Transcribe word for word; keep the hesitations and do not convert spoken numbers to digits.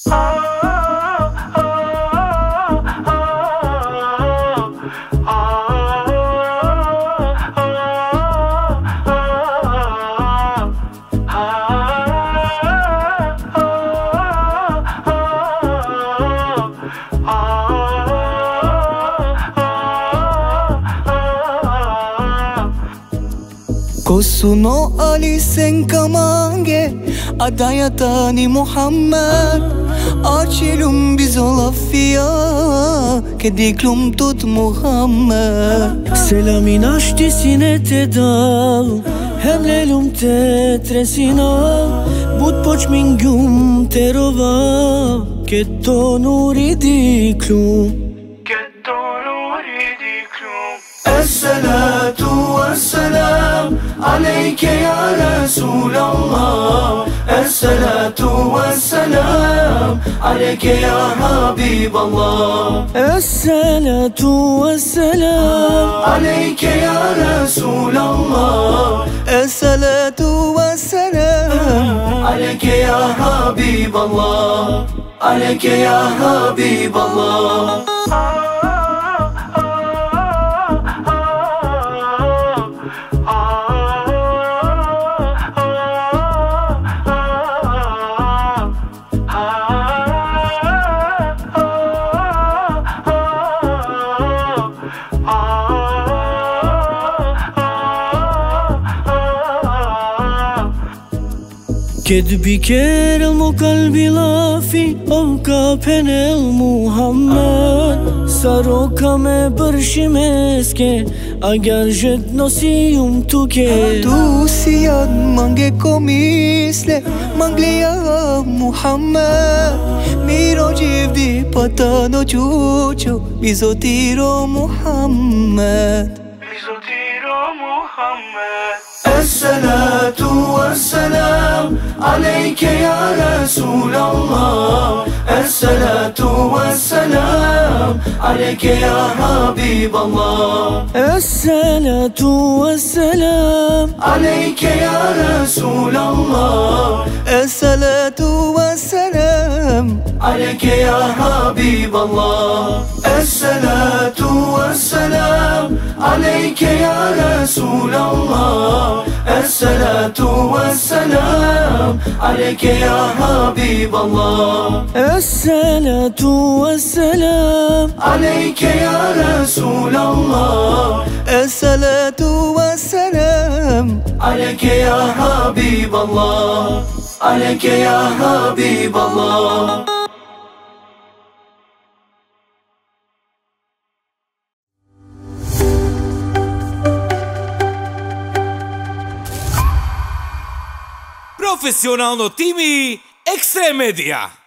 Ko suno Ali sen kamange Adayatani Muhammad Açelum biz olafia Ke diklum tut Muhammad Selamin ashti sinet e dal Hemlelum te tresina But poç mingum te rova Ke to nuri diklum Ke to nuri diklum Esselatu vesselam Aleyke ya Resulallah Esselatu vesselam Aleyke ya Habiballah Esselatu vesselam Aleyke ya Resulallah Esselatu vesselam Aleyke ya Habiballah Aleyke ya Habiballah Ked biker el mu kalbi lafi O kapen el Muhammed Saroka me bërshim Agar jet nosium tuke Tu si ad mange komisle Mangle ya Muhammad Miro jivdi patano chucho Bizotiro Muhammad Bizotiro Muhammad Esselatu vesselam Aleyke ya Resulallah Esselatu vesselam Aleyke ya Habiballah Esselatu vesselam Aleyke ya Resulallah Esselatu vesselam Aleyke ya Habiballah Esselatu vesselam Aleyke ya Resulallah Esselatu vesselam Aleyke ya Habiballah Esselatu vesselam Aleyke ya Resulallah Esselatu vesselam Aleyke ya Habiballah Aleyke ya Habiballah Profesionalno timi Extreme Media.